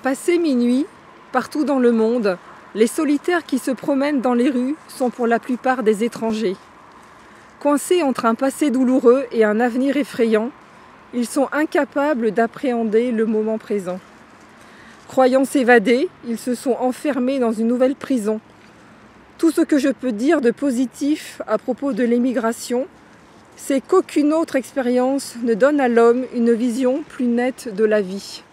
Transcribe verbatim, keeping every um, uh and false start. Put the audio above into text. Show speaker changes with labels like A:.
A: Passé minuit, partout dans le monde, les solitaires qui se promènent dans les rues sont pour la plupart des étrangers. Coincés entre un passé douloureux et un avenir effrayant, ils sont incapables d'appréhender le moment présent. Croyant s'évader, ils se sont enfermés dans une nouvelle prison. Tout ce que je peux dire de positif à propos de l'émigration, c'est qu'aucune autre expérience ne donne à l'homme une vision plus nette de la vie.